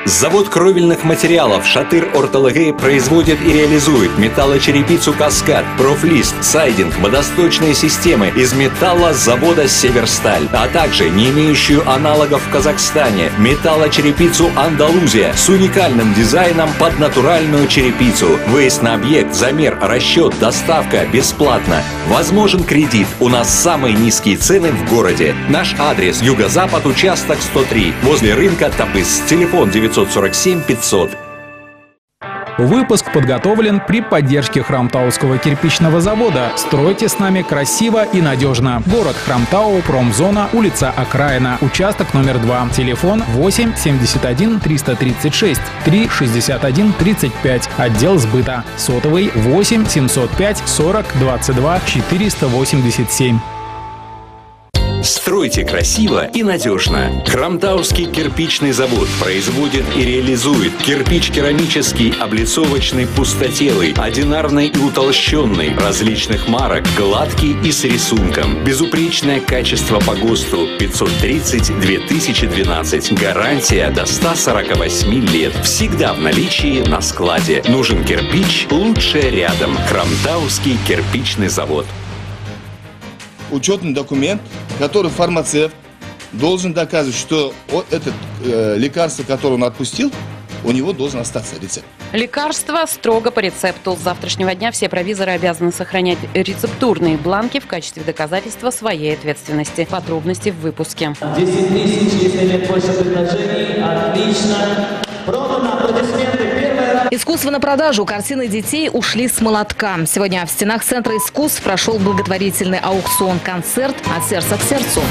Завод кровельных материалов «Шатыр Ортологея» производит и реализует металлочерепицу «Каскад», профлист, сайдинг, водосточные системы из металла завода «Северсталь», а также не имеющую аналогов в Казахстане металлочерепицу «Андалузия» с уникальным дизайном под натуральную черепицу. Выезд на объект, замер, расчет, доставка бесплатно. Возможен кредит. У нас самые низкие цены в городе. Наш адрес: Юго-Запад, участок 103, возле рынка Табыс. Телефон 947 500. Выпуск подготовлен при поддержке Хромтауского кирпичного завода. Стройте с нами красиво и надежно. Город Хромтау, промзона, улица Окраина, участок номер 2. Телефон 8 71 336 3 61 35. Отдел сбыта. Сотовый 8 705 40 22 487. Стройте красиво и надежно. Хромтауский кирпичный завод производит и реализует кирпич керамический, облицовочный, пустотелый, одинарный и утолщенный, различных марок, гладкий и с рисунком. Безупречное качество по ГОСТу 530-2012. Гарантия до 148 лет. Всегда в наличии на складе. Нужен кирпич? Лучшее рядом. Хромтауский кирпичный завод. Учетный документ, который фармацевт должен доказывать, что это лекарство, которое он отпустил, у него должен остаться рецепт. Лекарства строго по рецепту. С завтрашнего дня все провизоры обязаны сохранять рецептурные бланки в качестве доказательства своей ответственности. Подробности в выпуске. 10 тысяч, если нет больше предложений. Отлично. Продано. Аплодисменты. Искусство на продажу. Картины детей ушли с молотка. Сегодня в стенах Центра искусств прошел благотворительный аукцион-концерт «От сердца к сердцу».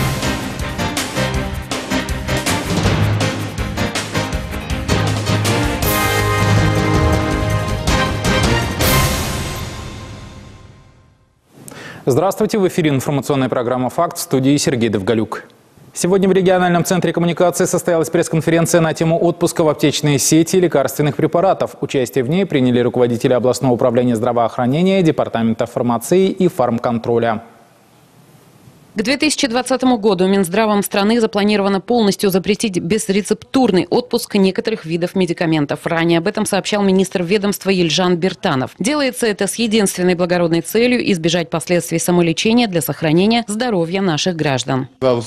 Здравствуйте, в эфире информационная программа «Факт», в студии Сергей Довголюк. Сегодня в региональном центре коммуникации состоялась пресс-конференция на тему отпуска в аптечные сети лекарственных препаратов. Участие в ней приняли руководители областного управления здравоохранения, департамента фармации и фармконтроля. К 2020 году Минздравом страны запланировано полностью запретить безрецептурный отпуск некоторых видов медикаментов. Ранее об этом сообщал министр ведомства Ельжан Биртанов. Делается это с единственной благородной целью – избежать последствий самолечения для сохранения здоровья наших граждан.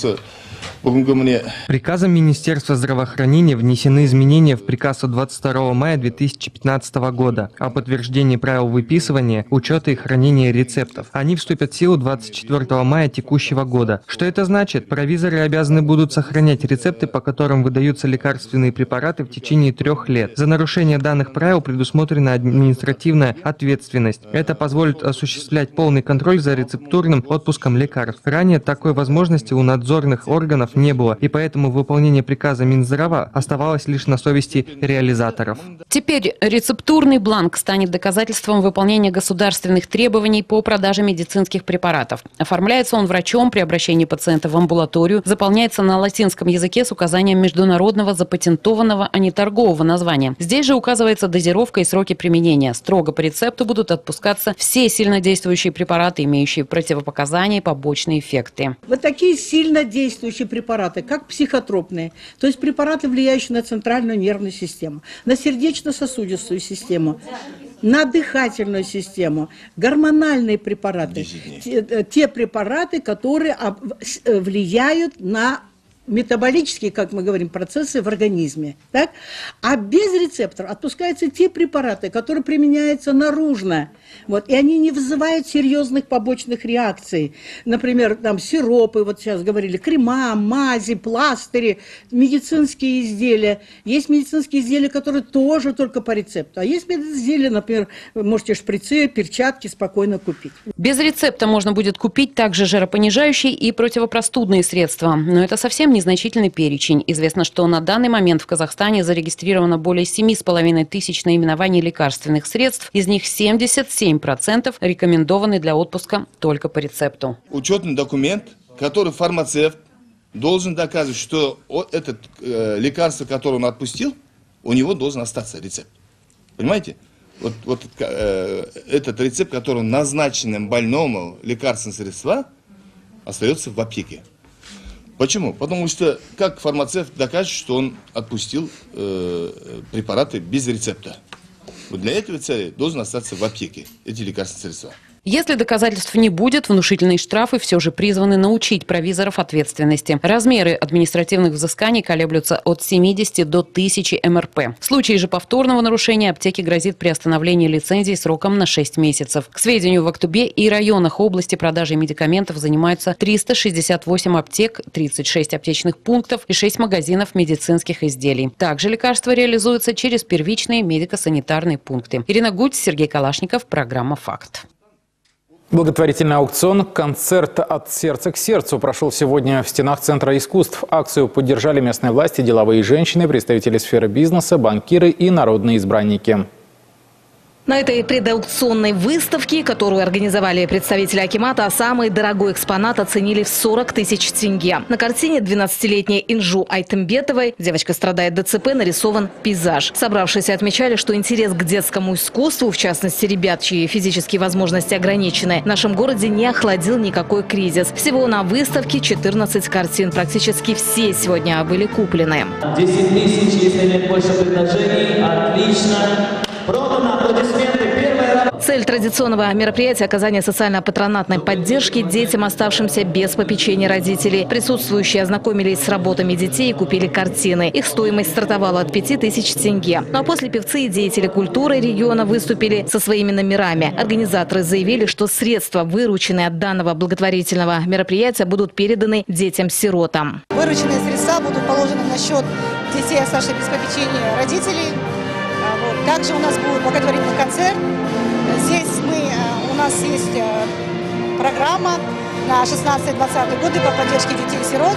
Приказом Министерства здравоохранения внесены изменения в приказ от 22 мая 2015 года о подтверждении правил выписывания, учета и хранения рецептов. Они вступят в силу 24 мая текущего года. Что это значит? Провизоры обязаны будут сохранять рецепты, по которым выдаются лекарственные препараты в течение 3 лет. За нарушение данных правил предусмотрена административная ответственность. Это позволит осуществлять полный контроль за рецептурным отпуском лекарств. Ранее такой возможности у надзорных органов не было, и поэтому выполнение приказа Минздрава оставалось лишь на совести реализаторов. Теперь рецептурный бланк станет доказательством выполнения государственных требований по продаже медицинских препаратов. Оформляется он врачом при обращении пациента в амбулаторию, заполняется на латинском языке с указанием международного запатентованного, а не торгового названия. Здесь же указывается дозировка и сроки применения. Строго по рецепту будут отпускаться все сильнодействующие препараты, имеющие противопоказания и побочные эффекты. Вот такие сильнодействующие препараты, как психотропные, то есть препараты, влияющие на центральную нервную систему, на сердечно-сосудистую систему, на дыхательную систему, гормональные препараты, те препараты, которые влияют на метаболические, как мы говорим, процессы в организме. Так? А без рецептора отпускаются те препараты, которые применяются наружно. Вот, и они не вызывают серьезных побочных реакций. Например, там сиропы, вот сейчас говорили, крема, мази, пластыри, медицинские изделия. Есть медицинские изделия, которые тоже только по рецепту. А есть изделия, например, вы можете шприцы, перчатки спокойно купить. Без рецепта можно будет купить также жаропонижающие и противопростудные средства. Но это совсем незначительный перечень. Известно, что на данный момент в Казахстане зарегистрировано более 7,5 тысяч наименований лекарственных средств. Из них 77% рекомендованы для отпуска только по рецепту. Учетный документ, который фармацевт должен доказывать, что это лекарство, которое он отпустил, у него должен остаться рецепт. Понимаете? Вот этот рецепт, который назначен больному лекарственное средство, остается в аптеке. Почему? Потому что как фармацевт докажет, что он отпустил препараты без рецепта? Вот для этого цели должен остаться в аптеке эти лекарственные средства. Если доказательств не будет, внушительные штрафы все же призваны научить провизоров ответственности. Размеры административных взысканий колеблются от 70 до 1000 МРП. В случае же повторного нарушения аптеке грозит приостановление лицензии сроком на 6 месяцев. К сведению, в Актубе и районах области продажей медикаментов занимаются 368 аптек, 36 аптечных пунктов и 6 магазинов медицинских изделий. Также лекарства реализуются через первичные медико-санитарные пункты. Ирина Гудь, Сергей Калашников, программа «Факт». Благотворительный аукцион «Концерт от сердца к сердцу» прошел сегодня в стенах Центра искусств. Акцию поддержали местные власти, деловые женщины, представители сферы бизнеса, банкиры и народные избранники. На этой предаукционной выставке, которую организовали представители акимата, самый дорогой экспонат оценили в 40 тысяч тенге. На картине 12-летней Инжу Айтымбетовой, девочка страдает ДЦП, нарисован пейзаж. Собравшиеся отмечали, что интерес к детскому искусству, в частности ребят, чьи физические возможности ограничены, в нашем городе не охладил никакой кризис. Всего на выставке 14 картин. Практически все сегодня были куплены. 10 тысяч, если нет больше предложений. Отлично. Продано. Аплодисменты. Цель традиционного мероприятия – оказание социально-патронатной поддержки детям, оставшимся без попечения родителей. Присутствующие ознакомились с работами детей и купили картины. Их стоимость стартовала от 5000 тенге. Ну а после певцы и деятели культуры региона выступили со своими номерами. Организаторы заявили, что средства, вырученные от данного благотворительного мероприятия, будут переданы детям-сиротам. Вырученные средства будут положены на счет детей, оставшихся без попечения родителей. Также у нас будет благотворительный концерт. Здесь у нас есть программа на 16-20 годы по поддержке детей-сирот.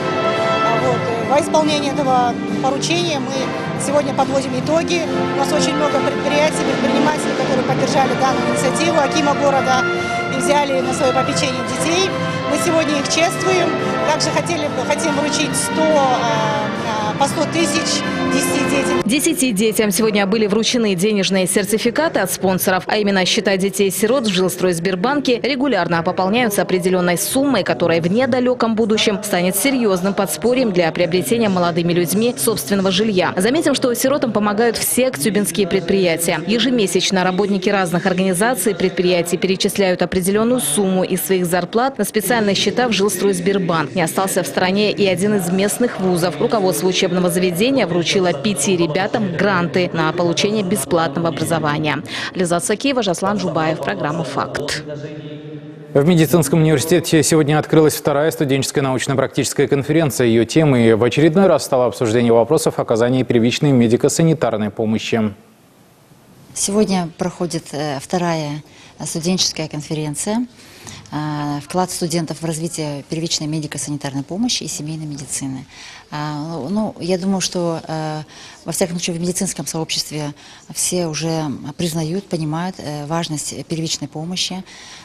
Во исполнение этого поручения мы сегодня подводим итоги. У нас очень много предприятий, предпринимателей, которые поддержали данную инициативу Акима города и взяли на свое попечение детей. Мы сегодня их чествуем. Также хотим вручить по 100 тысяч 10 детям. 10 детям сегодня были вручены денежные сертификаты от спонсоров, а именно счета детей-сирот в Жилстройсбербанке регулярно пополняются определенной суммой, которая в недалеком будущем станет серьезным подспорьем для приобретения молодыми людьми собственного жилья. Заметим, что сиротам помогают все актюбинские предприятия. Ежемесячно работники разных организаций и предприятий перечисляют определенную сумму из своих зарплат на специальные счета в Жилстройсбербанк. Не остался в стороне и один из местных вузов. Руководство учебного заведения вручило 5 ребятам гранты на получение бесплатного образования. Лиза Сакеева, Жаслан Жубаев, программа «Факт». В медицинском университете сегодня открылась вторая студенческая научно-практическая конференция. Ее темой в очередной раз стало обсуждение вопросов оказания первичной медико-санитарной помощи. Сегодня проходит вторая студенческая конференция «Вклад студентов в развитие первичной медико-санитарной помощи и семейной медицины». Я думаю, что во всяком случае в медицинском сообществе все уже признают, понимают важность первичной помощи.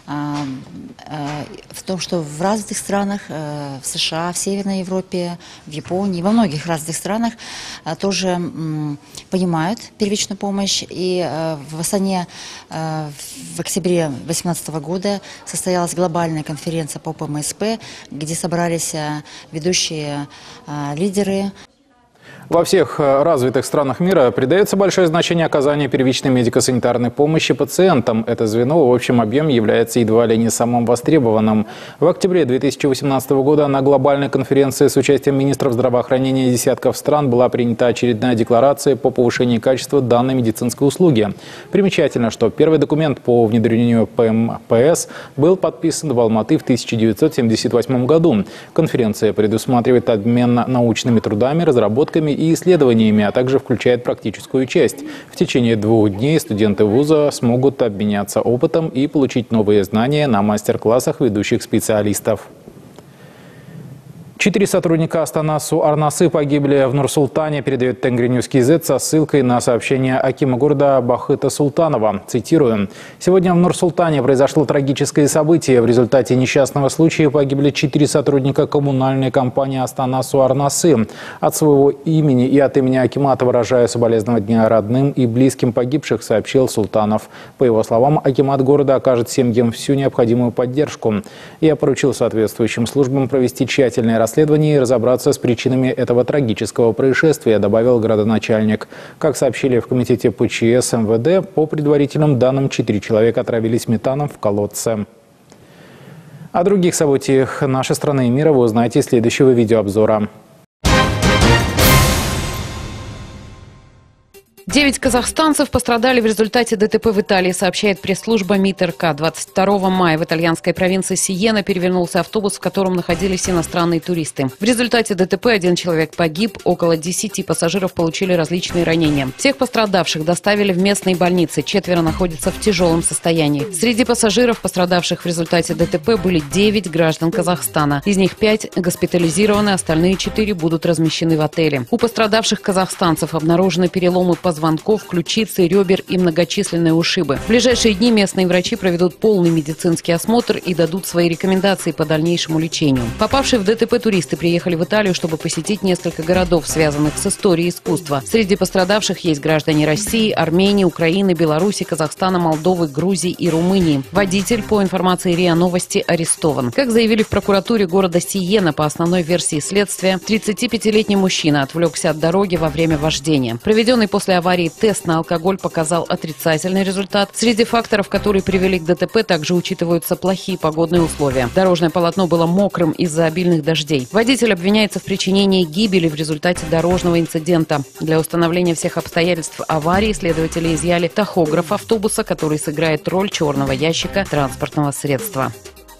В том, что в развитых странах, в США, в Северной Европе, в Японии, во многих развитых странах тоже понимают первичную помощь. И в Астане в октябре 2018 года состоялась глобальная конференция по ПМСП, где собрались ведущие лидеры. Во всех развитых странах мира придается большое значение оказанию первичной медико-санитарной помощи пациентам. Это звено в общем объеме является едва ли не самым востребованным. В октябре 2018 года на глобальной конференции с участием министров здравоохранения десятков стран была принята очередная декларация по повышению качества данной медицинской услуги. Примечательно, что первый документ по внедрению ПМПС был подписан в Алматы в 1978 году. Конференция предусматривает обмен научными трудами, разработками и исследованиями, а также включает практическую часть. В течение 2 дней студенты вуза смогут обменяться опытом и получить новые знания на мастер-классах ведущих специалистов. 4 сотрудника Астана-Су Арнасы погибли в Нур-Султане, передает Тенгринюс КЗ со ссылкой на сообщение акима города Бахыта Султанова. Цитирую. «Сегодня в Нур-Султане произошло трагическое событие. В результате несчастного случая погибли 4 сотрудника коммунальной компании Астана-Су Арнасы. От своего имени и от имени акимата выражаю соболезнования родным и близким погибших», сообщил Султанов. По его словам, акимат города окажет семьям всю необходимую поддержку. Я поручил соответствующим службам провести тщательное расследование расследование и разобраться с причинами этого трагического происшествия, добавил градоначальник. Как сообщили в комитете ПЧС МВД, по предварительным данным 4 человека отравились метаном в колодце. О других событиях нашей страны и мира вы узнаете из следующего видеообзора. 9 казахстанцев пострадали в результате ДТП в Италии, сообщает пресс-служба МИД РК. 22 мая в итальянской провинции Сиена перевернулся автобус, в котором находились иностранные туристы. В результате ДТП 1 человек погиб, около 10 пассажиров получили различные ранения. Всех пострадавших доставили в местные больницы, 4 находятся в тяжелом состоянии. Среди пассажиров, пострадавших в результате ДТП, были 9 граждан Казахстана. Из них 5 госпитализированы, остальные 4 будут размещены в отеле. У пострадавших казахстанцев обнаружены переломы позвонков, ключицы, ребер и многочисленные ушибы. В ближайшие дни местные врачи проведут полный медицинский осмотр и дадут свои рекомендации по дальнейшему лечению. Попавшие в ДТП туристы приехали в Италию, чтобы посетить несколько городов, связанных с историей искусства. Среди пострадавших есть граждане России, Армении, Украины, Беларуси, Казахстана, Молдовы, Грузии и Румынии. Водитель, по информации РИА Новости, арестован. Как заявили в прокуратуре города Сиена, по основной версии следствия, 35-летний мужчина отвлекся от дороги во время вождения. Проведенный после аварии тест на алкоголь показал отрицательный результат. Среди факторов, которые привели к ДТП, также учитываются плохие погодные условия. Дорожное полотно было мокрым из-за обильных дождей. Водитель обвиняется в причинении гибели в результате дорожного инцидента. Для установления всех обстоятельств аварии следователи изъяли тахограф автобуса, который сыграет роль черного ящика транспортного средства.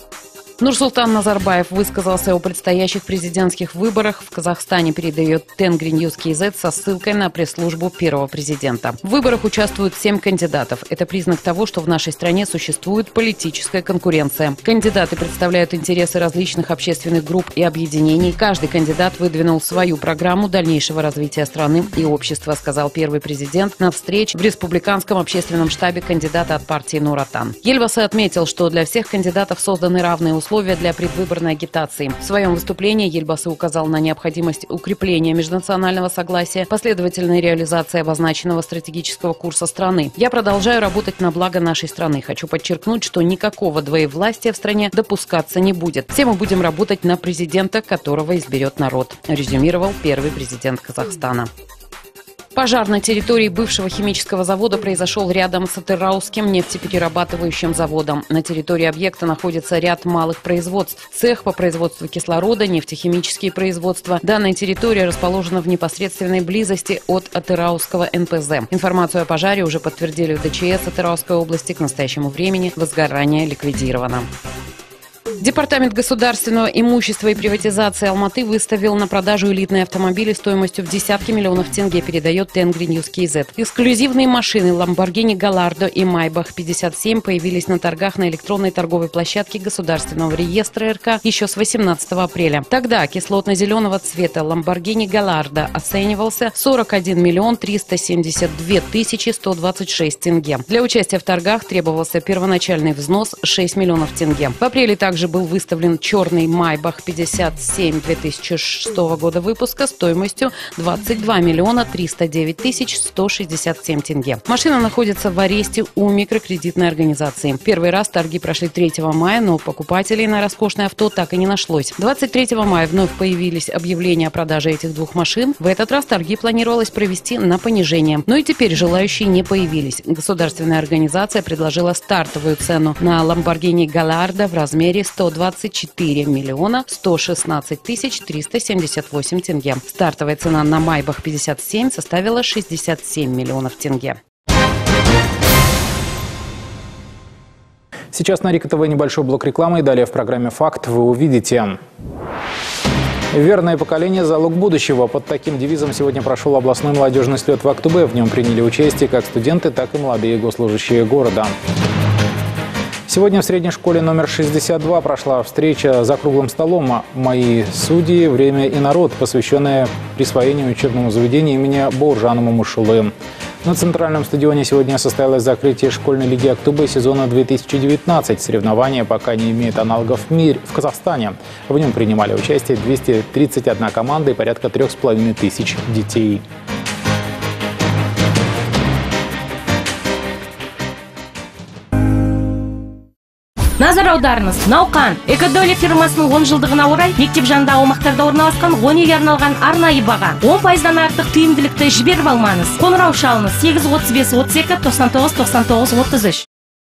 Нурсултан Назарбаев высказался о предстоящих президентских выборах в Казахстане, передает Тенгриньюз КЗ со ссылкой на пресс-службу первого президента. В выборах участвуют 7 кандидатов. Это признак того, что в нашей стране существует политическая конкуренция. Кандидаты представляют интересы различных общественных групп и объединений. Каждый кандидат выдвинул свою программу дальнейшего развития страны и общества, сказал первый президент на встрече в республиканском общественном штабе кандидата от партии Нур-Отан. Ельбасы отметил, что для всех кандидатов созданы равные условия для предвыборной агитации. В своем выступлении Ельбасы указал на необходимость укрепления межнационального согласия, последовательной реализации обозначенного стратегического курса страны. Я продолжаю работать на благо нашей страны. Хочу подчеркнуть, что никакого двоевластия в стране допускаться не будет. Все мы будем работать на президента, которого изберет народ, резюмировал первый президент Казахстана. Пожар на территории бывшего химического завода произошел рядом с Атырауским нефтеперерабатывающим заводом. На территории объекта находится ряд малых производств. Цех по производству кислорода, нефтехимические производства. Данная территория расположена в непосредственной близости от Атырауского НПЗ. Информацию о пожаре уже подтвердили в ДЧС Атырауской области. К настоящему времени возгорание ликвидировано. Департамент государственного имущества и приватизации Алматы выставил на продажу элитные автомобили стоимостью в десятки миллионов тенге, передает Тенгриньюз КЗ. Эксклюзивные машины Lamborghini Gallardo и Maybach 57 появились на торгах на электронной торговой площадке Государственного реестра РК еще с 18 апреля. Тогда кислотно-зеленого цвета Lamborghini Gallardo оценивался 41 миллион 372 тысячи 126 тенге. Для участия в торгах требовался первоначальный взнос 6 миллионов тенге. В апреле также был выставлен черный Maybach 57 2006 года выпуска стоимостью 22 миллиона 309 тысяч 167 тенге. Машина находится в аресте у микрокредитной организации. Первый раз торги прошли 3 мая, но покупателей на роскошное авто так и не нашлось. 23 мая вновь появились объявления о продаже этих двух машин. В этот раз торги планировалось провести на понижение. Но и теперь желающие не появились. Государственная организация предложила стартовую цену на Lamborghini Gallardo в размере 124 миллиона 116 тысяч 378 тенге. Стартовая цена на Maybach 57 составила 67 миллионов тенге. Сейчас на Рика ТВ небольшой блок рекламы, и далее в программе «Факт» вы увидите. Верное поколение – залог будущего. Под таким девизом сегодня прошел областной молодежный слет в Актубе. В нем приняли участие как студенты, так и молодые госслужащие города. Сегодня в средней школе номер 62 прошла встреча за круглым столом «Мои судьи. Время и народ», посвященная присвоению учебному заведению имени Бауыржана Момышулы. На центральном стадионе сегодня состоялось закрытие школьной лиги Актубе сезона 2019. Соревнования пока не имеют аналогов в мире, в Казахстане. В нем принимали участие 231 команда и порядка 3500 детей. Назар аударыңыз. Науқан Экодолия фирмасының 10 жылдығына орай мектеп жанындағы аумақтарда орналасқан 10 үйге арналған арнайы баға. 10%-дан артық түйімділікті жіберіп алмаңыз. Қоңырау шалыңыз 835 32 99 99 33.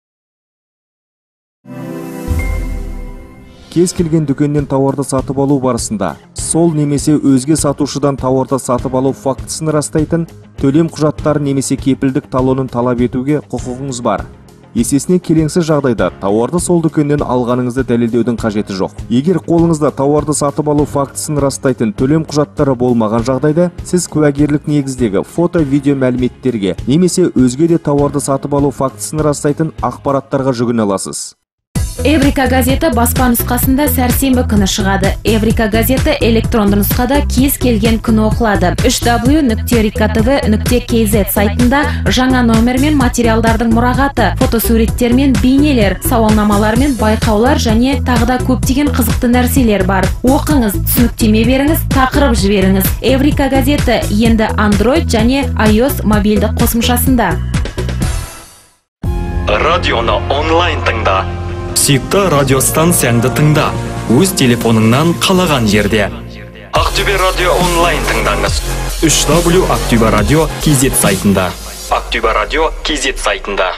Кез келген дүкеннен тауарды сатып алу барысында сол немесе өзге сатушыдан тауарды сатып алу фактісін растайтын төлем құжаттары немесе кепілдік талонын талап етуге құқығыңыз бар. Есесіне келеңсіз жағдайда тауарды сол дүкеннен алғаныңызды дәлелдеудің қажеті жоқ. Егер қолыңызда тауарды сатып алу фактісін растайтын төлем құжаттары болмаған жағдайда, сіз куәгерлік негіздегі фото-видео мәліметтерге немесе өзге де тауарды сатып алу фактісін растайтын ақпараттарға жүгіне аласыз. Эврика газеті баспа нұсқасында сәрсенбі күні шығады. Эврика газеті электронды нұсқада кез келген күні оқылады. www.rikatv.kz сайтында жаңа номер мен материалдардың мұрағаты, фотосуреттер мен бейнелер, сауалнамалар мен байқаулар және тағыда көптеген қызықты нәрселер бар. Оқыңыз, түсініктеме беріңіз, тақырып жіберіңіз. Эврика газеті енді Android және iOS мобильді қосымшасында. Радионы онлайн тыңда. Сүйікті радиостанцияңды тыңда. Өз телефоныңнан қалаған жерде. Ақтөбе радио онлайн тыңдаңыз. www.aktuberadyo.kz сайтында. Ақтөбе радио KZ сайтында.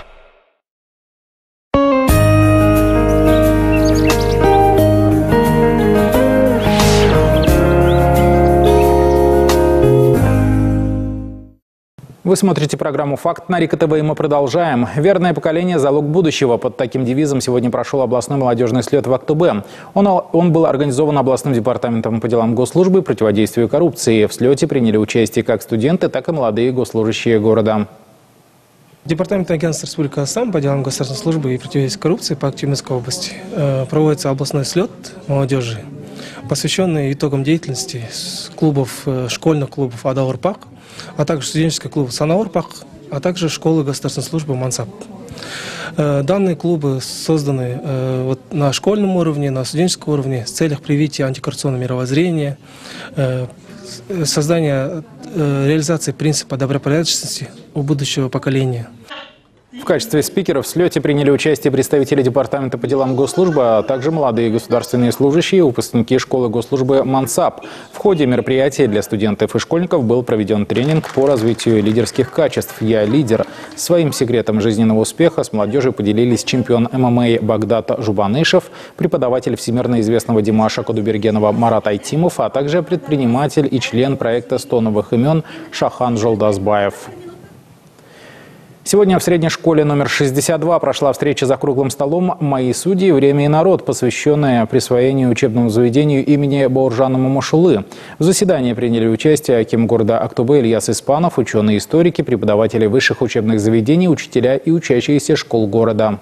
Вы смотрите программу «Факт» на Рика ТВ, и мы продолжаем. Верное поколение – залог будущего. Под таким девизом сегодня прошел областной молодежный слет в Актобе. Он был организован областным департаментом по делам госслужбы и противодействию коррупции. В слете приняли участие как студенты, так и молодые госслужащие города. Департамент агентства Республики Казахстан по делам государственной службы и противодействию коррупции по Актюбинской области проводится областной слет молодежи, посвященный итогам деятельности клубов, школьных клубов Ада-Урпак, а также студенческих клубов Сана-Урпак, а также школы государственной службы Мансап. Данные клубы созданы на школьном уровне, на студенческом уровне с целью привития антикоррупционного мировоззрения, создания, реализации принципа добропорядочности у будущего поколения. В качестве спикеров в слете приняли участие представители Департамента по делам госслужбы, а также молодые государственные служащие и выпускники школы госслужбы Мансап. В ходе мероприятия для студентов и школьников был проведен тренинг по развитию лидерских качеств «Я лидер». Своим секретом жизненного успеха с молодежью поделились чемпион ММА Багдат Жубанышев, преподаватель всемирно известного Димаша Кудубергенова Марат Айтимов, а также предприниматель и член проекта «100 новых имен» Шахан Жолдасбаев. Сегодня в средней школе номер 62 прошла встреча за круглым столом «Мои судьи. Время и народ», посвященная присвоению учебному заведению имени Бауржана Момушулы. В заседании приняли участие аким города Актобе Ильяс Испанов, ученые-историки, преподаватели высших учебных заведений, учителя и учащиеся школ города.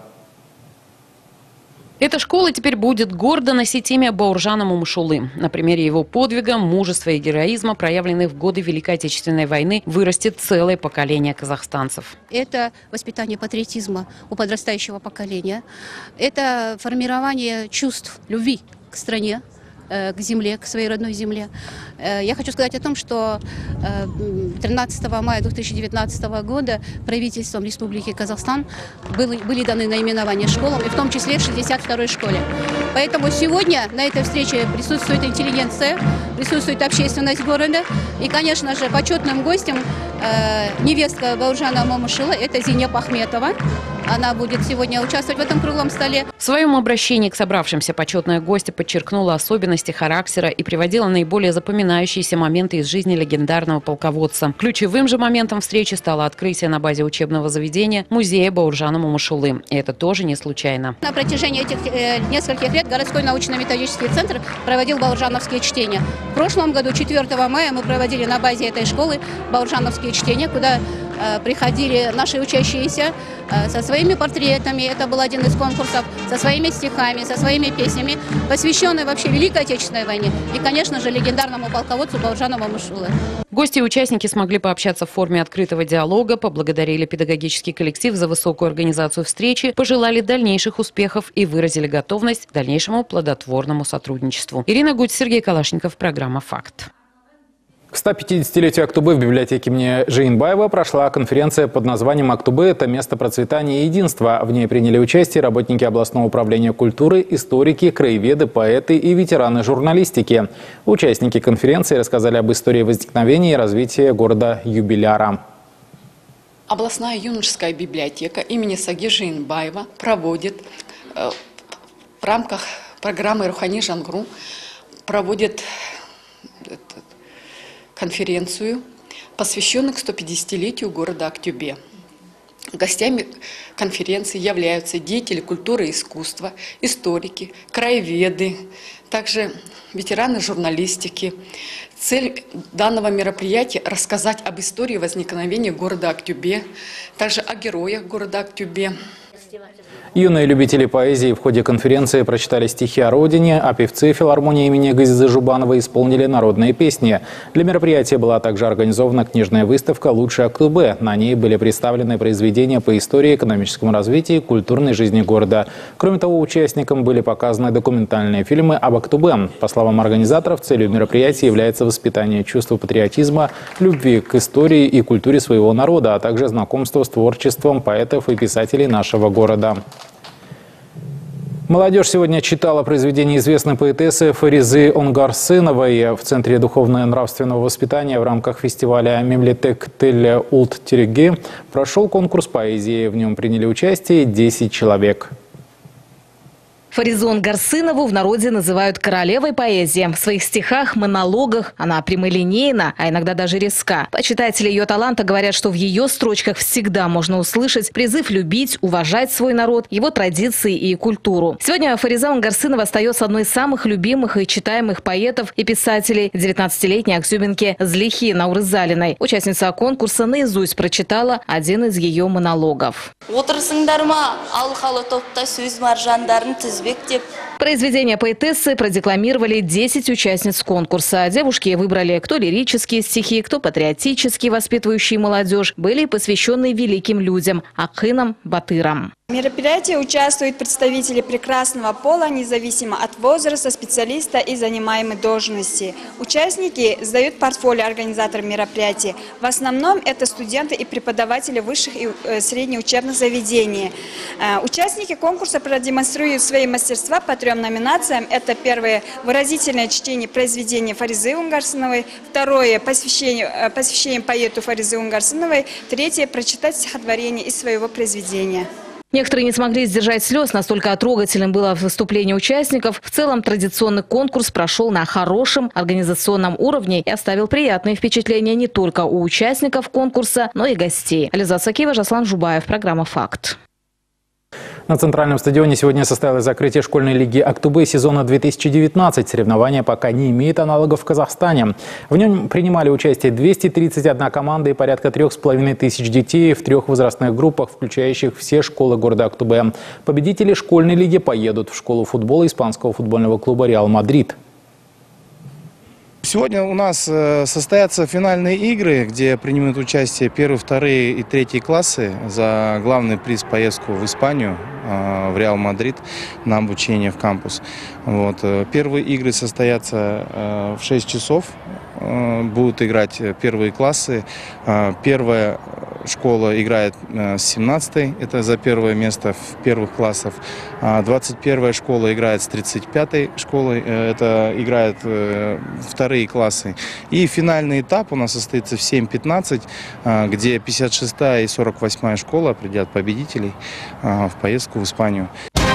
Эта школа теперь будет гордо носить имя Бауржана Момушулы. На примере его подвига, мужества и героизма, проявленных в годы Великой Отечественной войны, вырастет целое поколение казахстанцев. Это воспитание патриотизма у подрастающего поколения. Это формирование чувств любви к стране, к земле, к своей родной земле. Я хочу сказать о том, что 13 мая 2019 года правительством Республики Казахстан были даны наименования школам, и в том числе в 62-й школе. Поэтому сегодня на этой встрече присутствует интеллигенция, присутствует общественность города. И, конечно же, почетным гостем невестка Бауржана Момушулы – это Зиня Пахметова. Она будет сегодня участвовать в этом круглом столе. В своем обращении к собравшимся почетная гостья подчеркнула особенности характера и приводила наиболее запоминающиеся моменты из жизни легендарного полководца. Ключевым же моментом встречи стало открытие на базе учебного заведения музея Бауржана Момушулы. И это тоже не случайно. На протяжении этих нескольких лет городской научно-методический центр проводил бауржановские чтения. В прошлом году, 4 мая, мы проводили на базе этой школы бауржановские чтения, куда приходили наши учащиеся со своими портретами. Это был один из конкурсов, со своими стихами, со своими песнями, посвященный вообще Великой Отечественной войне и, конечно же, легендарному полководцу Бауржану Момушулы. Гости и участники смогли пообщаться в форме открытого диалога, поблагодарили педагогический коллектив за высокую организацию встречи, пожелали дальнейших успехов и выразили готовность к дальнейшему плодотворному сотрудничеству. Ирина Гудь, Сергей Калашников, программа «Факт». К 150-летию Актубы в библиотеке имени Жиенбаева прошла конференция под названием «Актубы – это место процветания и единства». В ней приняли участие работники областного управления культуры, историки, краеведы, поэты и ветераны журналистики. Участники конференции рассказали об истории возникновения и развития города-юбиляра. Областная юношеская библиотека имени Саги Жиенбаева проводит в рамках программы «Рухани Жангру» проводит конференцию, посвященную 150-летию города Актюбе. Гостями конференции являются деятели культуры и искусства, историки, краеведы, также ветераны журналистики. Цель данного мероприятия – рассказать об истории возникновения города Актюбе, также о героях города Актюбе. Юные любители поэзии в ходе конференции прочитали стихи о родине, а певцы филармонии имени Газизы Жубанова исполнили народные песни. Для мероприятия была также организована книжная выставка «Лучшие Актубе». На ней были представлены произведения по истории, экономическому развитию и культурной жизни города. Кроме того, участникам были показаны документальные фильмы об Актубе. По словам организаторов, целью мероприятия является воспитание чувства патриотизма, любви к истории и культуре своего народа, а также знакомство с творчеством поэтов и писателей нашего города. Молодежь сегодня читала произведение известной поэтессы Фаризы Онгарсыновой. В Центре духовно-нравственного воспитания в рамках фестиваля «Мемлетек Тель Улт Тереге» прошел конкурс поэзии. В нем приняли участие 10 человек. Фаризу Онгарсынову в народе называют королевой поэзии. В своих стихах, монологах она прямолинейна, а иногда даже резка. Почитатели ее таланта говорят, что в ее строчках всегда можно услышать призыв любить, уважать свой народ, его традиции и культуру. Сегодня Фариза Онгарсынова остается одной из самых любимых и читаемых поэтов и писателей 19-летней актюбинки Злихи Наурызалиной. Участница конкурса наизусть прочитала один из ее монологов. Произведения поэтессы продекламировали 10 участниц конкурса. Девушки выбрали кто лирические стихи, кто патриотические, воспитывающие молодежь, были посвящены великим людям – акынам, батырам. В мероприятии участвуют представители прекрасного пола, независимо от возраста, специалиста и занимаемой должности. Участники сдают портфолио организаторам мероприятия. В основном это студенты и преподаватели высших и средних учебных заведений. Участники конкурса продемонстрируют свои мастерства по 3 номинациям. Это первое – выразительное чтение произведения Фаризы Онгарсыновой. Второе – посвящение поэту Фаризы Онгарсыновой. Третье – прочитать стихотворение из своего произведения. Некоторые не смогли сдержать слез, настолько трогательным было выступление участников. В целом традиционный конкурс прошел на хорошем организационном уровне и оставил приятные впечатления не только у участников конкурса, но и гостей. Ализат Сакиева, Жаслан Жубаев, программа «Факт». На центральном стадионе сегодня состоялось закрытие школьной лиги Актубы сезона 2019. Соревнования пока не имеют аналогов в Казахстане. В нем принимали участие 231 команда и порядка 3500 детей в 3 возрастных группах, включающих все школы города Актубе. Победители школьной лиги поедут в школу футбола испанского футбольного клуба «Реал Мадрид». Сегодня у нас состоятся финальные игры, где принимают участие 1, 2 и 3 классы за главный приз поездку в Испанию, в Реал Мадрид, на обучение в кампус. Первые игры состоятся в 6 часов. Будут играть первые классы. Первая школа играет с 17-й, это за первое место в первых классах. 21-я школа играет с 35-й школой, это играет вторые классы. И финальный этап у нас состоится в 7:15, где 56-я и 48-я школа определят победителей в поездку в Испанию.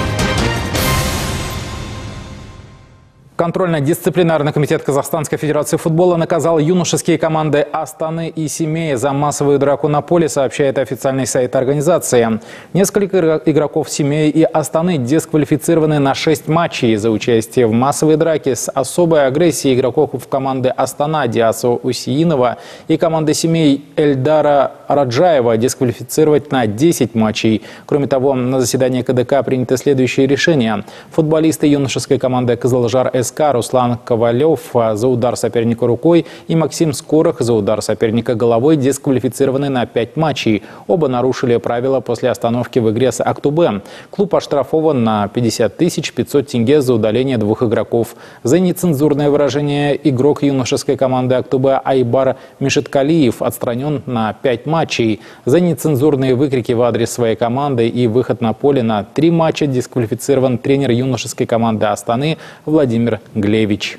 Контрольно-дисциплинарный комитет Казахстанской Федерации футбола наказал юношеские команды Астаны и Семея за массовую драку на поле, сообщает официальный сайт организации. Несколько игроков Семея и Астаны дисквалифицированы на 6 матчей за участие в массовой драке. С особой агрессией игроков в команды Астана Диасо Усиинова и команды Семей Эльдара Раджаева дисквалифицировать на 10 матчей. Кроме того, на заседании КДК принято следующее решение. Футболисты юношеской команды «Кызылжар СК» Руслан Ковалев за удар соперника рукой и Максим Скорых за удар соперника головой дисквалифицированы на 5 матчей. Оба нарушили правила после остановки в игре с Актубе. Клуб оштрафован на 50 500 тенге за удаление 2 игроков. За нецензурное выражение игрок юношеской команды Актубе Айбар Мишиткалиев отстранен на 5 матчей. За нецензурные выкрики в адрес своей команды и выход на поле на 3 матча дисквалифицирован тренер юношеской команды Астаны Владимир Глевич.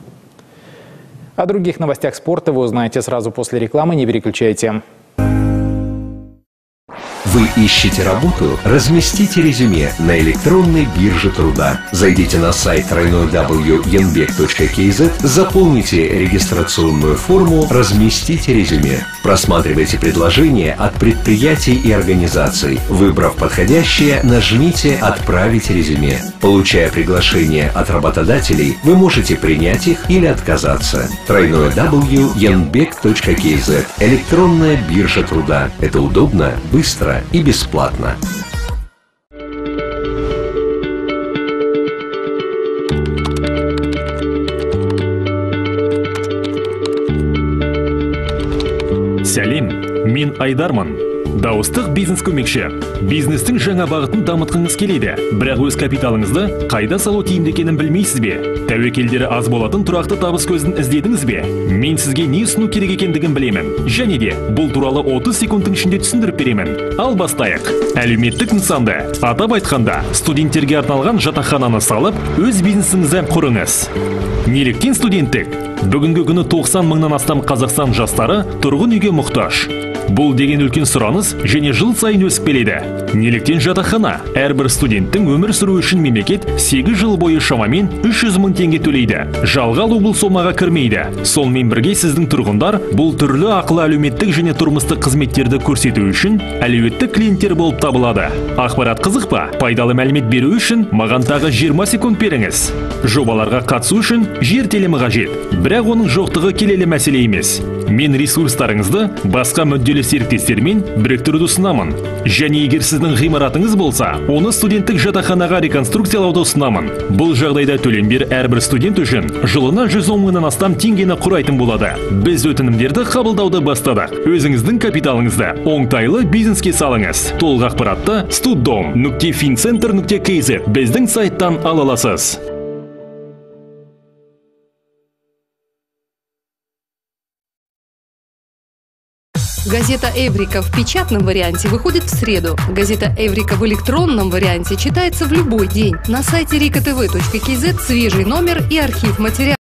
О других новостях спорта вы узнаете сразу после рекламы. Не переключайте. Вы ищете работу? Разместите резюме на электронной бирже труда. Зайдите на сайт www.yenbek.kz, заполните регистрационную форму, разместите резюме. Просматривайте предложения от предприятий и организаций. Выбрав подходящее, нажмите «Отправить резюме». Получая приглашение от работодателей, вы можете принять их или отказаться. www.yenbek.kz. Электронная биржа труда. Это удобно, быстро и бесплатно. Сәлем, мен Айдарман. Дауыстық бизнес көмекші. Бизнестің жаңа бағытын дамытқыңыз келеді. Бірақ өз капиталыңызды қайда салу тиімді екенін білмейсіз бе? Тәуекелдері аз болатын тұрақты табыс көзін іздедіңіз бе? Мен сізге не ұсыну керек екендігін білемін. Және де бұл туралы 30 секундтың ішінде түсіндіріп беремін. Ал бастайық. Әлеуметтік нысанды, атап айтқанда, студенттерге арналған жатақхананы салып, өз бизнесіңізді құрыңыз. Неліктен студенттік? Бүгінгі күні 90 мыңнан астам Қазақстан жастары тұрғын үйге мұқтаж. Бұл деген үлкен сұраныс және жыл сайын өсіп келеді. Неліктен жатақхана? Әрбір студенттің өмір сүру үшін мемлекет 8 жыл бойы шамамен 300 мың теңге төлейді. Жалға алу бұл сомаға кірмейді. Сонымен бірге сіздің тұрғындар бұл түрлі ақылы әлеуметтік және тұрмыстық қызметтерді көрсету үшін әлеуетті клиенттер болып табылады. Ақпарат қызық па? Пайдалы мәлімет беру үшін маған тағы 20 секунд беріңіз. Жобаларға қатысу үшін жер телімі қажет. Бірақ оның жоқтығы келелі мәселе емес. Мен ресурстарыңызды басқа мүдделі серіктестермен біріктіруді ұсынамын. Және егер сіздің ғимаратыңыз болса, оны студенттік жатақханаға реконструкциялауды ұсынамын. Бұл жағдайда төленбер әрбір студент үшін жылына 110 мыңнан астам теңгені құрайтын болады. Біз өтінімдерді қабылдауды бастадық. Өзіңіздің капиталыңызды оңтайлы бизнеске салыңыз. Толық ақпаратты studdom.fincenter.kz біздің сайттан ала аласыз. Газета «Эврика» в печатном варианте выходит в среду. Газета «Эврика» в электронном варианте читается в любой день. На сайте rikatv.kz свежий номер и архив материалов.